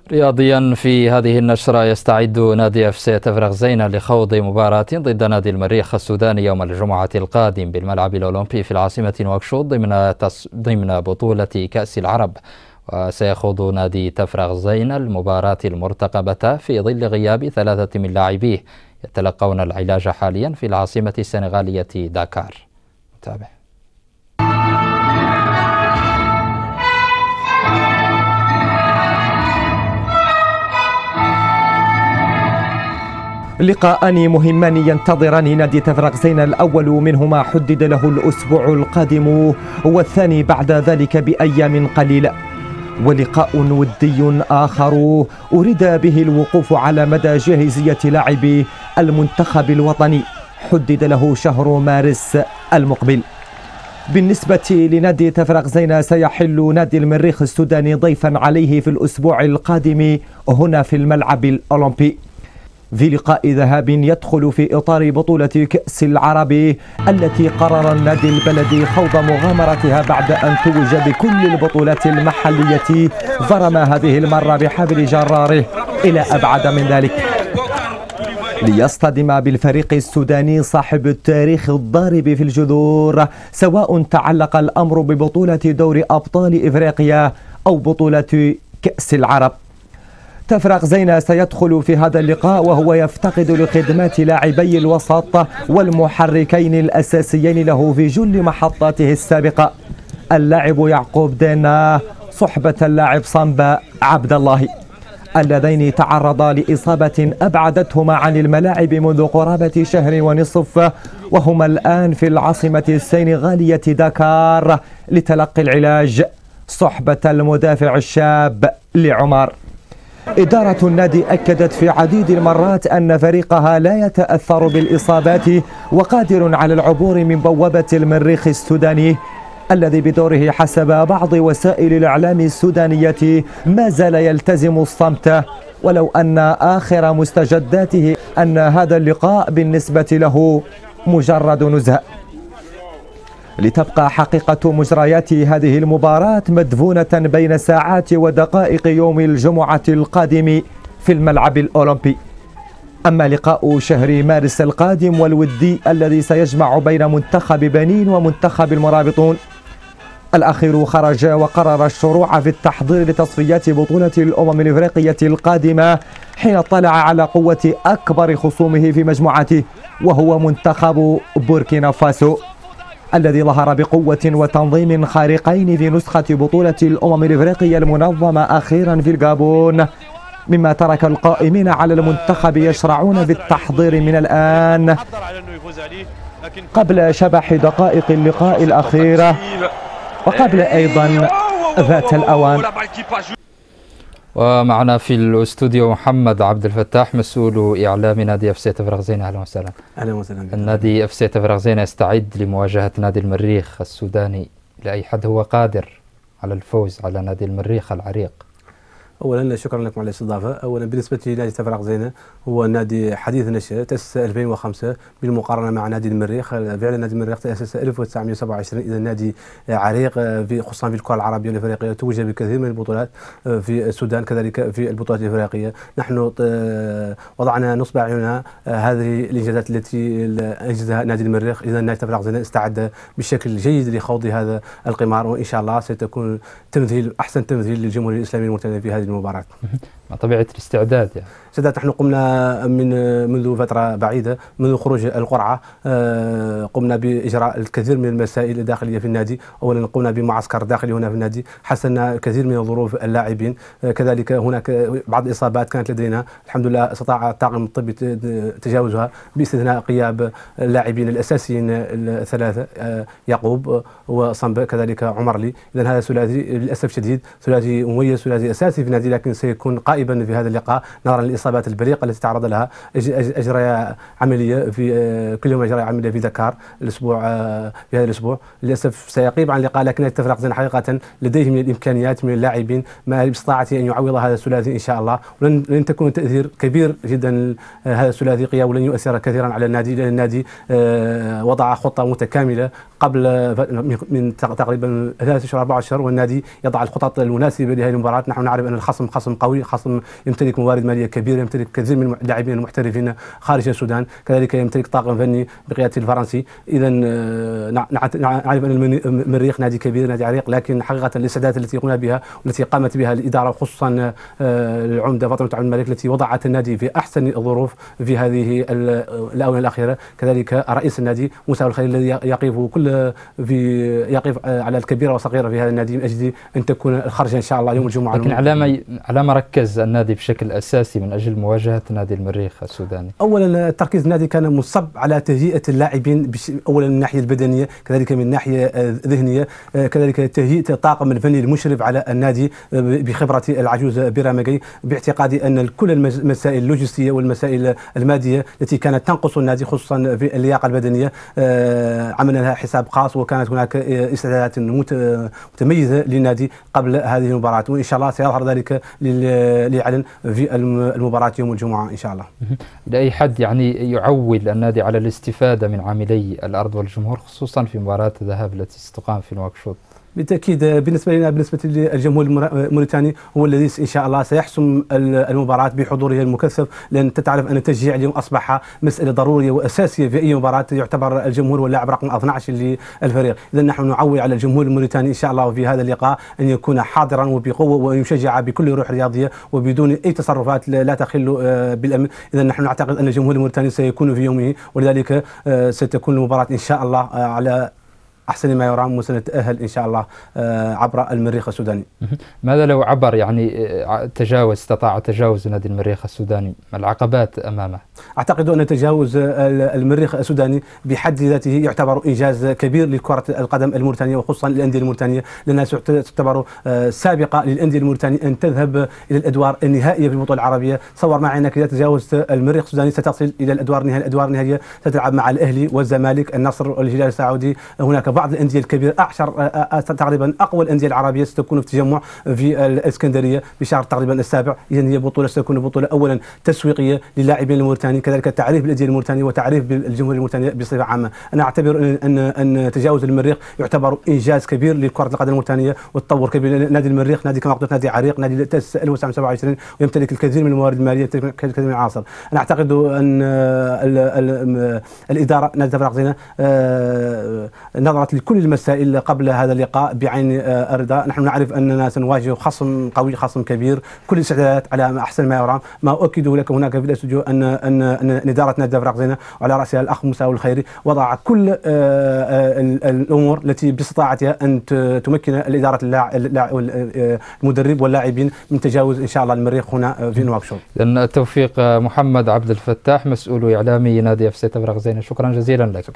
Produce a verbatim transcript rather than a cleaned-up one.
رياضيا في هذه النشرة، يستعد نادي اف سي تفرغ زينة لخوض مباراة ضد نادي المريخ السوداني يوم الجمعة القادم بالملعب الأولمبي في العاصمة نواكشوط ضمن ضمن بطولة كأس العرب. وسيخوض نادي تفرغ زينة المباراة المرتقبة في ظل غياب ثلاثة من لاعبيه يتلقون العلاج حاليا في العاصمة السنغالية داكار. متابع. لقاءان مهمان ينتظران نادي تفرغ زينة، الأول منهما حدد له الأسبوع القادم والثاني بعد ذلك بأيام قليلة. ولقاء ودي آخر أريد به الوقوف على مدى جاهزية لاعبي المنتخب الوطني، حدد له شهر مارس المقبل. بالنسبة لنادي تفرغ زينة، سيحل نادي المريخ السوداني ضيفا عليه في الأسبوع القادم هنا في الملعب الأولمبي في لقاء ذهاب يدخل في إطار بطولة كأس العرب التي قرر النادي البلدي خوض مغامرتها بعد أن توج بكل البطولات المحلية، ضرم هذه المرة بحبل جراره إلى أبعد من ذلك ليصطدم بالفريق السوداني صاحب التاريخ الضارب في الجذور، سواء تعلق الأمر ببطولة دوري أبطال إفريقيا أو بطولة كأس العرب. تفرغ زينة سيدخل في هذا اللقاء وهو يفتقد لخدمات لاعبي الوسط والمحركين الأساسيين له في جل محطاته السابقة، اللاعب يعقوب دينا صحبة اللاعب صنبا عبد الله، اللذين تعرضا لإصابة أبعدتهما عن الملاعب منذ قرابة شهر ونصف، وهما الآن في العاصمة السنغالية داكار لتلقي العلاج صحبة المدافع الشاب لعمر. إدارة النادي أكدت في عديد المرات أن فريقها لا يتأثر بالإصابات وقادر على العبور من بوابة المريخ السوداني الذي بدوره حسب بعض وسائل الإعلام السودانية ما زال يلتزم الصمت، ولو أن آخر مستجداته أن هذا اللقاء بالنسبة له مجرد نزهة. لتبقى حقيقة مجريات هذه المباراة مدفونة بين ساعات ودقائق يوم الجمعة القادم في الملعب الأولمبي. أما لقاء شهر مارس القادم والودي الذي سيجمع بين منتخب بنين ومنتخب المرابطون، الأخير خرج وقرر الشروع في التحضير لتصفيات بطولة الأمم الإفريقية القادمة حين اطلع على قوة أكبر خصومه في مجموعته وهو منتخب بوركينا فاسو الذي ظهر بقوة وتنظيم خارقين في نسخة بطولة الأمم الإفريقية المنظمة أخيرا في الغابون، مما ترك القائمين على المنتخب يشرعون في التحضير من الآن قبل شبح دقائق اللقاء الأخيرة وقبل أيضا ذات الأوان. ومعنا في الاستوديو محمد عبد الفتاح مسؤول إعلام نادي اف سي تفرغ زينة. أهلا وسهلا. أهلا وسهلا. النادي اف سي تفرغ زينة يستعد لمواجهة نادي المريخ السوداني، لأي حد هو قادر على الفوز على نادي المريخ العريق؟ اولا شكرا لكم على الاستضافه. اولا بالنسبه لنادي تفرغ زينة هو نادي حديث النشأة، تأسس ألفين وخمسة بالمقارنه مع نادي المريخ. فعلا نادي المريخ تأسس ألف وتسعمائة وسبعة وعشرين، اذا نادي عريق في خصوصا في الكره العربيه والافريقيه، توج بكثير من البطولات في السودان كذلك في البطولات الافريقيه. نحن وضعنا نصب اعيننا هذه الانجازات التي انجزها نادي المريخ، اذا نادي تفرغ زينة استعد بشكل جيد لخوض هذا القمار، وان شاء الله ستكون تمثيل احسن تمثيل للجمهوريه الاسلاميه المرتدى في هذه المباراة. ما طبيعة الاستعداد يعني؟ استعداد نحن قمنا من منذ فترة بعيدة، منذ خروج القرعة قمنا بإجراء الكثير من المسائل الداخلية في النادي. أولا قمنا بمعسكر داخلي هنا في النادي، حسنا الكثير من ظروف اللاعبين، كذلك هناك بعض الإصابات كانت لدينا، الحمد لله استطاع الطاقم الطبي تجاوزها باستثناء غياب اللاعبين الأساسيين الثلاثة يعقوب وصنبا كذلك عمر لي. إذا هذا ثلاثي للأسف الشديد ثلاثي مميز، ثلاثي أساسي في النادي، لكن سيكون قائبا في هذا اللقاء نظرا للإصابات البريقة التي تعرض لها. أجرى عملية في كل يوم أجرى عملية في دكار الأسبوع في هذا الأسبوع، للأسف سيغيب عن اللقاء، لكن تفرغ زينة حقيقة لديه من الإمكانيات من اللاعبين ما باستطاعته أن يعوض هذا الثلاثي إن شاء الله، ولن لن تكون تأثير كبير جدا هذا الثلاثي قيا، ولن يؤثر كثيرا على النادي، لأن النادي وضع خطة متكاملة قبل من تقريبا ثلاثة اشهر أربعة اشهر، والنادي يضع الخطط المناسبه لهذه المباراه. نحن نعرف ان الخصم خصم قوي، خصم يمتلك موارد ماليه كبيره، يمتلك كثير من اللاعبين المحترفين خارج السودان، كذلك يمتلك طاقم فني بقياده الفرنسي. اذا نعرف ان المريخ نادي كبير، نادي عريق، لكن حقيقه الاستعدادات التي قمنا بها والتي قامت بها الاداره وخصوصا العمده فاطمه عبد الملك التي وضعت النادي في احسن الظروف في هذه الاونه الاخيره، كذلك رئيس النادي موسى الخير الذي يقف كل في يقف على الكبيره والصغيره في هذا النادي من اجل ان تكون الخرجه ان شاء الله يوم الجمعه. لكن على ما على ما ركز النادي بشكل اساسي من اجل مواجهه نادي المريخ السوداني؟ اولا تركيز النادي كان مصب على تهيئه اللاعبين، اولا من الناحيه البدنيه، كذلك من الناحيه الذهنيه، كذلك تهيئه الطاقم الفني المشرف على النادي بخبره العجوز بيراميكي، باعتقادي ان كل المسائل اللوجستيه والمسائل الماديه التي كانت تنقص النادي خصوصا في اللياقه البدنيه عملنا لها حساب خاص، وكانت هناك استعدادات متميزه للنادي قبل هذه المباراه، وان شاء الله سيظهر ذلك ليعلن في المباراه يوم الجمعه ان شاء الله. الى اي حد يعني يعول النادي على الاستفاده من عاملي الارض والجمهور خصوصا في مباراه الذهاب التي ستقام في نواكشوط؟ بالتاكيد بالنسبه لنا، بالنسبه للجمهور الموريتاني هو الذي ان شاء الله سيحسم المباراه بحضوره المكثف، لان انت تعرف ان التشجيع اليوم اصبح مساله ضروريه واساسيه في اي مباراه، يعتبر الجمهور واللاعب رقم اثني عشر للفريق. اذا نحن نعول على الجمهور الموريتاني ان شاء الله في هذا اللقاء ان يكون حاضرا وبقوه ويشجع بكل روح رياضيه وبدون اي تصرفات لا تخل بالامن. اذا نحن نعتقد ان الجمهور الموريتاني سيكون في يومه، ولذلك ستكون المباراه ان شاء الله على أحسن ما يرام، وسنتأهل إن شاء الله عبر المريخ السوداني. ماذا لو عبر يعني تجاوز استطاع تجاوز نادي المريخ السوداني؟ ما العقبات أمامه؟ أعتقد أن تجاوز المريخ السوداني بحد ذاته يعتبر إنجاز كبير لكرة القدم الموريتانية وخصوصا للأندية الموريتانية، لأنها تعتبر سابقة للأندية الموريتانية أن تذهب إلى الأدوار النهائية في البطولة العربية. تصور معي أنك إذا تجاوزت المريخ السوداني ستصل إلى الأدوار النهائية، الأدوار النهائية ستلعب مع الأهلي والزمالك، النصر والهلال السعودي، هناك بعض الأندية الكبيرة، أعشر تقريبا أقوى الأندية العربية ستكون في تجمع في الإسكندرية بشهر تقريبا السابع. إذن هي بطولة ستكون بطولة أولا تسويقية للاعبين الموريتاني، كذلك تعريف بالأندية الموريتانية وتعريف بالجمهور الموريتاني بصفة عامة. أنا أعتبر أن أن تجاوز المريخ يعتبر إنجاز كبير لكرة القدم الموريتانية والتطور كبير. نادي المريخ نادي كما قلت نادي عريق، نادي تأسس ألف وتسعمائة وسبعة وعشرين ويمتلك الكثير من الموارد المالية، الكثير من العناصر. أنا أعتقد أن الإدارة نادي فرق زينة نظرت لكل المسائل قبل هذا اللقاء بعين الرضا. نحن نعرف أننا سنواجه خصم قوي، خصم كبير، كل الاستعدادات على أحسن ما يرام. ما أؤكده لك هناك في الاستوديو أن أن أن إدارة نادي فرق زينة وعلى رأسها الأخ موسى الخيري وضع كل الأمور التي باستطاعتها أن تمكن الإدارة المدرب واللاعبين من تجاوز إن شاء الله المريخ هنا في نواكشوط. التوفيق محمد عبد الفتاح، مسؤول إعلامي نادي اف سي تفرغ زينة، شكرا جزيلا لك.